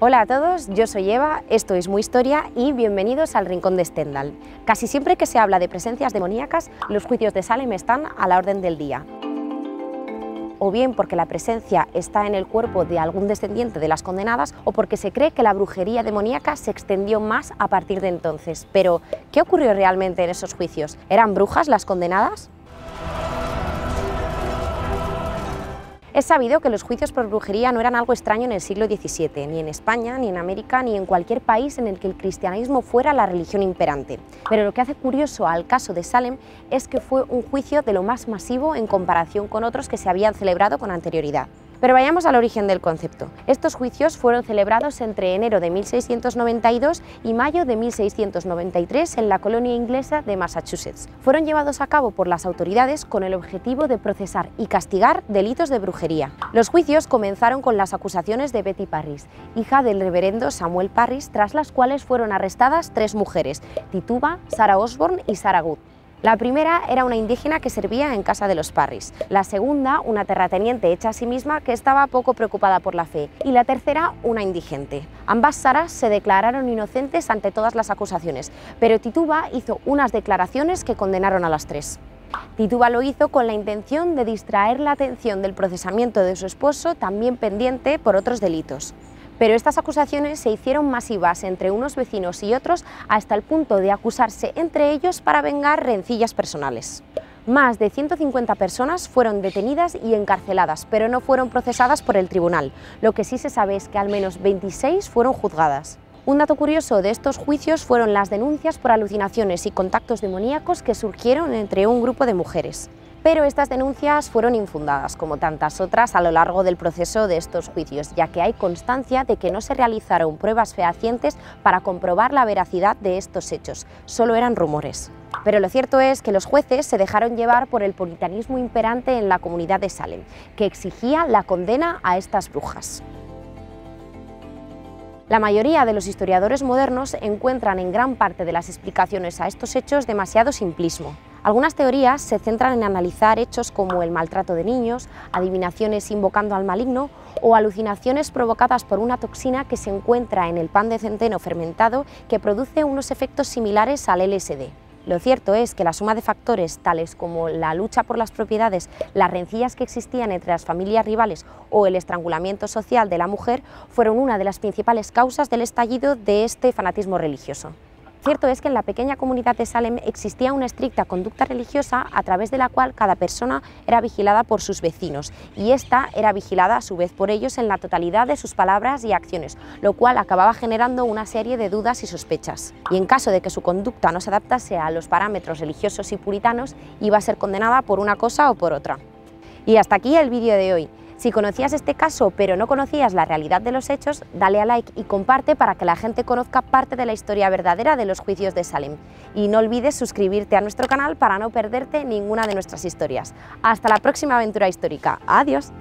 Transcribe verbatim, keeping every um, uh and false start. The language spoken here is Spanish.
Hola a todos, yo soy Eva, esto es Muy Historia y bienvenidos al Rincón de Stendhal. Casi siempre que se habla de presencias demoníacas, los juicios de Salem están a la orden del día. O bien porque la presencia está en el cuerpo de algún descendiente de las condenadas, o porque se cree que la brujería demoníaca se extendió más a partir de entonces. Pero, ¿qué ocurrió realmente en esos juicios? ¿Eran brujas las condenadas? Es sabido que los juicios por brujería no eran algo extraño en el siglo diecisiete, ni en España, ni en América, ni en cualquier país en el que el cristianismo fuera la religión imperante. Pero lo que hace curioso al caso de Salem es que fue un juicio de lo más masivo en comparación con otros que se habían celebrado con anterioridad. Pero vayamos al origen del concepto. Estos juicios fueron celebrados entre enero de mil seiscientos noventa y dos y mayo de mil seiscientos noventa y tres en la colonia inglesa de Massachusetts. Fueron llevados a cabo por las autoridades con el objetivo de procesar y castigar delitos de brujería. Los juicios comenzaron con las acusaciones de Betty Parris, hija del reverendo Samuel Parris, tras las cuales fueron arrestadas tres mujeres, Tituba, Sarah Osborne y Sarah Good. La primera era una indígena que servía en casa de los Parris, la segunda una terrateniente hecha a sí misma que estaba poco preocupada por la fe, y la tercera una indigente. Ambas Saras se declararon inocentes ante todas las acusaciones, pero Tituba hizo unas declaraciones que condenaron a las tres. Tituba lo hizo con la intención de distraer la atención del procesamiento de su esposo, también pendiente por otros delitos. Pero estas acusaciones se hicieron masivas entre unos vecinos y otros hasta el punto de acusarse entre ellos para vengar rencillas personales. Más de ciento cincuenta personas fueron detenidas y encarceladas, pero no fueron procesadas por el tribunal. Lo que sí se sabe es que al menos veintiséis fueron juzgadas. Un dato curioso de estos juicios fueron las denuncias por alucinaciones y contactos demoníacos que surgieron entre un grupo de mujeres. Pero estas denuncias fueron infundadas, como tantas otras a lo largo del proceso de estos juicios, ya que hay constancia de que no se realizaron pruebas fehacientes para comprobar la veracidad de estos hechos, solo eran rumores. Pero lo cierto es que los jueces se dejaron llevar por el puritanismo imperante en la comunidad de Salem, que exigía la condena a estas brujas. La mayoría de los historiadores modernos encuentran en gran parte de las explicaciones a estos hechos demasiado simplismo. Algunas teorías se centran en analizar hechos como el maltrato de niños, adivinaciones invocando al maligno o alucinaciones provocadas por una toxina que se encuentra en el pan de centeno fermentado que produce unos efectos similares al L S D. Lo cierto es que la suma de factores tales como la lucha por las propiedades, las rencillas que existían entre las familias rivales o el estrangulamiento social de la mujer fueron una de las principales causas del estallido de este fanatismo religioso. Cierto es que en la pequeña comunidad de Salem existía una estricta conducta religiosa a través de la cual cada persona era vigilada por sus vecinos y ésta era vigilada a su vez por ellos en la totalidad de sus palabras y acciones, lo cual acababa generando una serie de dudas y sospechas. Y en caso de que su conducta no se adaptase a los parámetros religiosos y puritanos, iba a ser condenada por una cosa o por otra. Y hasta aquí el vídeo de hoy. Si conocías este caso pero no conocías la realidad de los hechos, dale a like y comparte para que la gente conozca parte de la historia verdadera de los juicios de Salem. Y no olvides suscribirte a nuestro canal para no perderte ninguna de nuestras historias. Hasta la próxima aventura histórica. ¡Adiós!